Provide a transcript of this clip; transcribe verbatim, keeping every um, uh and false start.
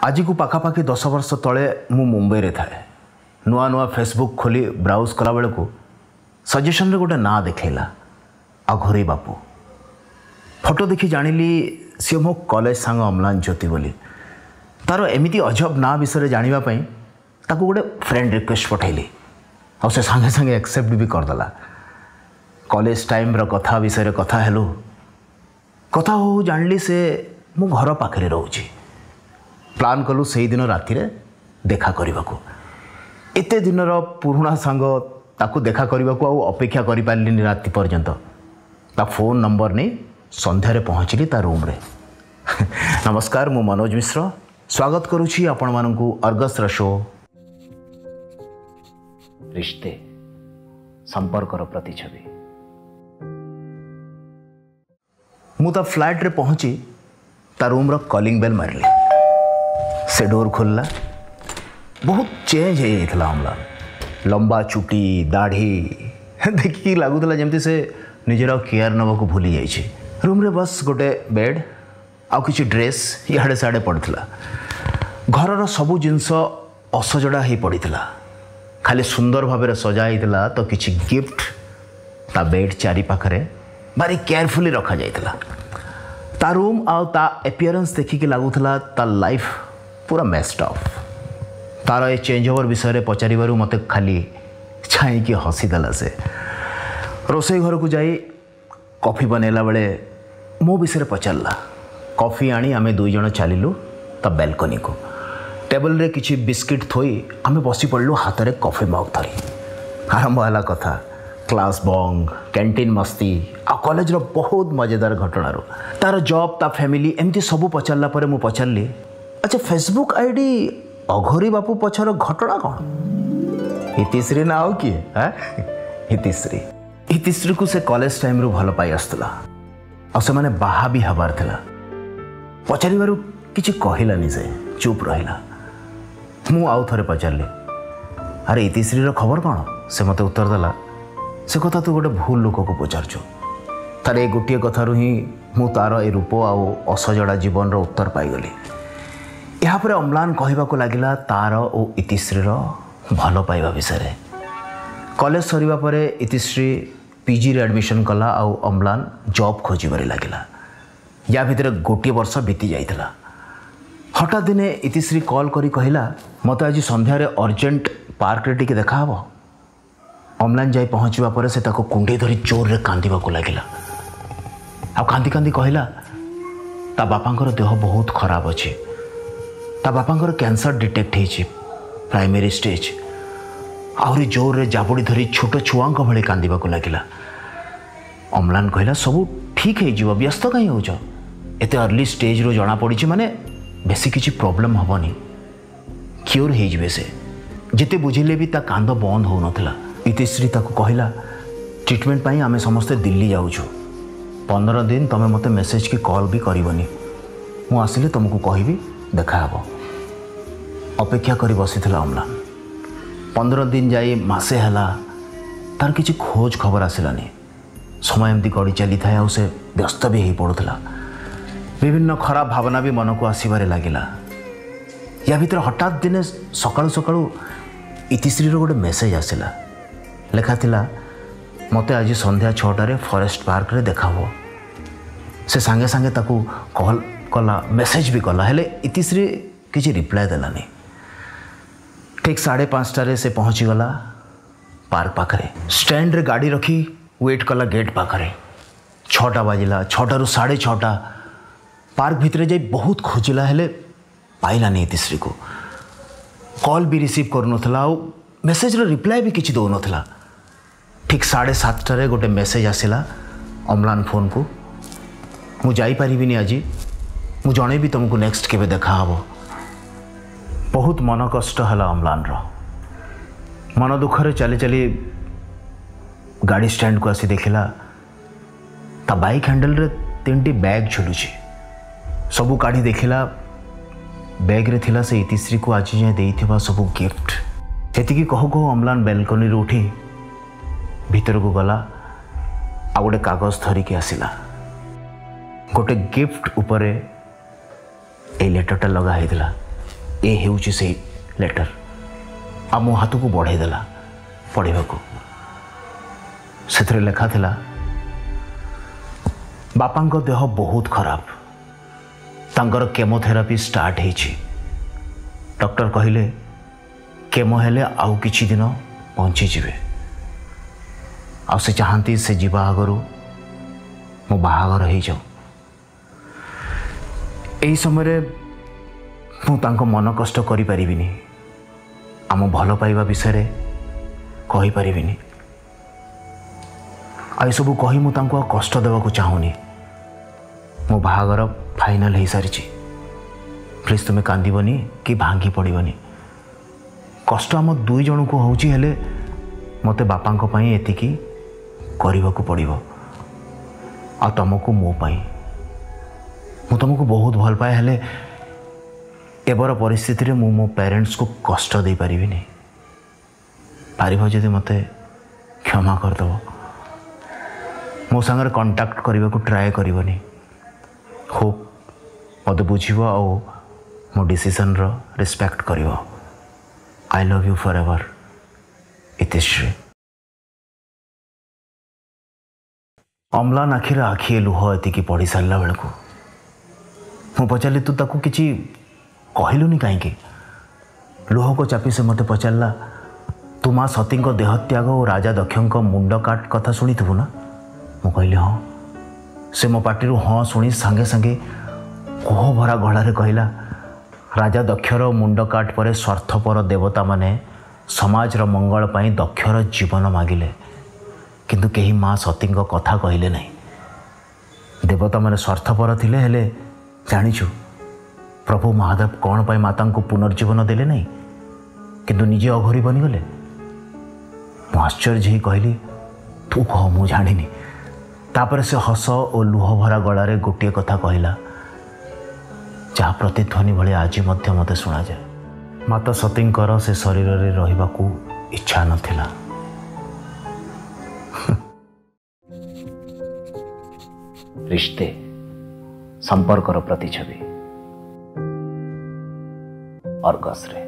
आज को पाखापाखि दस वर्ष तले मु मुंबई रे थाए नुआ नुआ फेसबुक खोली ब्राउज कला बेल को सजेशन रे गोटे ना देखला अघोरी बापू फोटो देखी जानिली सी मो कॉलेज सांग अम्लान ज्योति बोली तार एमती अजब ना विषय जानिबा पई ताको गोटे फ्रेंड रिक्वेस्ट पठैली आ से संगे संगे एक्सेप्ट भी करदेला कॉलेज टाइम रो कथा विषय कथा हेलु कथा हो जानली से मु घर पाखरे रहउची प्लान कलु से दिन राति रे देखा करने को एते दिन पुराणा सांग ताकू देखा करने को अपेक्षा करि पारलिनी राति पर्यंत ता फोन नंबर नहीं संध्यारे पहुँचली ता रूम रे नमस्कार मु मनोज मिश्र स्वागत करुछि आपण मानकु अर्गस शो रिश्ते संपर्कर प्रतिछवि मु ता फ्लैट रे पहुँची ता रूम रो कॉलिंग बेल मारली से डोर खोलला बहुत चेंज हो जाता अम्लान लंबा चुटी दाढ़ी देखिए लगुला जमती से निजर केयर नवा को भूली जाइए रूम रे बस गोटे बेड आउ किछि ड्रेस इहाड़े साड़े पड़ता घर सबू जिनस असजड़ा ही पड़ता खाली सुंदर भाव सजा तो किछि गिफ्ट ता बेड चारि पाखरे भारी केयरफुली रखा जाइतला ता रूम आउ ता एपियरेंस देखिके लगुला ता लाइफ पूरा मेस्ड ऑफ तार ए चेंज ओवर विषय पचार मत खाली छाई हसीदेला से रोसे घर को जाई कॉफी बनैला बेले मो विषय पचारला कॉफी आनी आमे दुई जन चलिलु ता बेलकनी को टेबल रे किछि बिस्किट थोई आमे बसी पड़लु हाथ रे कॉफी मग धरी आरंभ हला कथा क्लास बंग कैंटीन मस्ती आ कॉलेज रो बहुत मजेदार घटना रो तार जॉब ता फैमिली एमती सबू पचारला परे मु पचारली अच्छा फेसबुक आईडी अघोरी बापू पछर घटना कौन इतिश्री ना हो किए इतिश्री इतिश्री को से कॉलेज टाइम रू भल पाई आसला आ से माने बाहा भी हबार थिला पचारिबारु किछि कहिलानी से चुप रहिला मु आउ थरे पचारली अरे इतिश्री रो खबर कौन से मते उत्तर देला से कथा तू गोटे भूल लोक को पचारछु तार ए गोटे कथारु ही मु तार ए रूप आउ असजड़ा जीवन रो उत्तर पाईगली यहाँ पर अम्लान कहवा को लगिला तार ओ इतिश्री भल पाइबा विषय कॉलेज सरीबा परे इतिश्री पीजी रे एडमिशन कला आउ अम्लान जॉब खोजबारे लगिला या भितर गोटे वर्ष बीती जाइतला हठात दिने इतिश्री कॉल करी कहिला मते आज संध्या रे अर्जेंट पार्क रे टिके देखा हबो अम्लान जाई पहुँचवा परे से ताको कुंडे धरी जोर रे कांदिबा को लगिला आ कांदी कांदी कहिला ता बापांकर देह बहुत खराब अछि ता बापांकर कैंसर डिटेक्ट होइछि प्राइमरी स्टेज आहरी जोर रे जाबुड़ी धरी छोट छुआंक भले कांदिबा को लागिला अम्लान कहला सब ठीक है जीव व्यस्त कहीं होछ एते अर्ली स्टेज रो जाना पड़ी माने बेसी किछि प्रॉब्लम हबनी क्योर हो जिवे से जिते बुझिले भी ता कांद बंद हो नथला इतिश्री ताको कहला ट्रीटमेंट पाई आमे समस्ते दिल्ली जाउछु पंद्रह दिन तमे मते मेसेज की कॉल भी करबनी मु आसिले तुमको कहबी देखा हबो अपेक्षा करी बसीथिला अम्लान पंद्रह दिन जाई मासे हला तार किछि खोज खबर आसिलानी समय एमती गड़ी चली थाए आ से व्यस्त भी हो पड़ुला विभिन्न खराब भावना भी मन को आसबारे लगिला या भीतर हठात दिने सकाळु सकाळु इतिश्री रो गोटे मेसेज आसिला लेखा थिला मते आज संध्या छटारे फॉरेस्ट पार्क रे देखा हो से सांगे सांगे ताकू कॉल कला मेसेज भी कला हेले इतिश्री किसी रिप्लाई देलानी ठीक साढ़े पाँचटारे से पहुँची गला पार्क पाखरे स्टैंड रे गाड़ी रखी वेट कला गेट पाखरे छटा बाजिला छटारू साढ़े छटा पार्क भितरे जाई बहुत खोजिला हेले पाइलानी इतिश्री को कॉल भी रिसीव करूनथला मेसेज रो रिप्लाई भी किछि दउनथला ठीक साढ़े सातटारे गोटे मेसेज आसिला अम्लान फोन को मु जाई परिबिनी आज मु जणे भी तुमको नेक्स्ट केबे देखा हबो बहुत मन कष्ट हला अम्लान रो मन दुखरे चली चली गाड़ी स्टैंड को आसी देखिला ता बाइक हैंडल रे तीनटी बैग झुलुची सबू काढ़ी देखिला बैग रे थिला से इतिश्री को आज जाए देइथिबा सबू गिफ्ट एतिकी कहो कहो अम्लान बेलकनी रे उठी भीतर को गला आ गोटे कागज धरिकी आसिला गोटे गिफ्ट उपरे ए लेटरटा लगा होता ए हेउची से लेटर आ मो हाथ को बढ़ाईदेला पढ़ा से लेखा थिला बापा को देह बहुत खराब तांकर केमोथेरापी स्टार्ट होइछि डॉक्टर कहले केमो हेले आउ किछि दिन बंची जिवे आ से चाहती से जीवा आगरू मो बाहागर हो जाऊ यही समय मु तांको मन कष्ट करि परिबिनी आम भल पाइबा विषय कहि परिबिनी आ सब कही मु तांको कष्ट देवाक चाहूनी मो बाहागर फाइनल हो सारी प्लीज तुम्हें कांदीबनी कि भांगी पड़बनी कष्ट आम दुई जन को होची हेले मते बापांको पई एतिकी करबाकू पड़िबो आ तुमको मो पाई मु तुमको बहुत भल पाए हेले एबर परिस्थिति रे मु मो पेरेंट्स को कष्ट दे पारिबिनी पारिबो जदि मते क्षमा कर दबो मो संगे कांटेक्ट करबाकू ट्राई करबनी हो मत बुझिबो आ मो डिसीजन रो रिस्पेक्ट करिवो I love you forever Itishree Amlan आखिर आखिए लुह एतिकी पढ़ी सारा बेलू मु पचारि तू ताकू किछि कहलुनी कहीं लुह को चापी से मत पचारा तू माँ सती देहत्याग और राजा दक्ष मुंड काट कथा शुणी थु ना मु कहली हाँ से मो पार्टी हाँ शुणी सांगे सांगे कोह भरा गलारे कहला राजा दक्षर मुंड काट पर स्वार्थपर देवता माने समाज रो मंगल पाई दक्षर जीवन मागिले किंतु कहीं माँ सती कथा कहले नहीं देवता माने स्वार्थपर थिले हेले जानिछु प्रभु महादेव कौन पाई माता को पुनर्जीवन देले नहीं किंतु निजे अघोरी बनीगले मु आश्चर्य ही कहली तू कह मु जानिनी तापर से हस और लुह भरा गलारे गोटे कथा कहला जहाँ प्रतिध्वनि भली आज मध्य मते शुणा जाए माता सतींकर से शरीर रे रहिबाकू इच्छा नथिला रिश्ते संपर्कर प्रतिछवि अर्गस रे।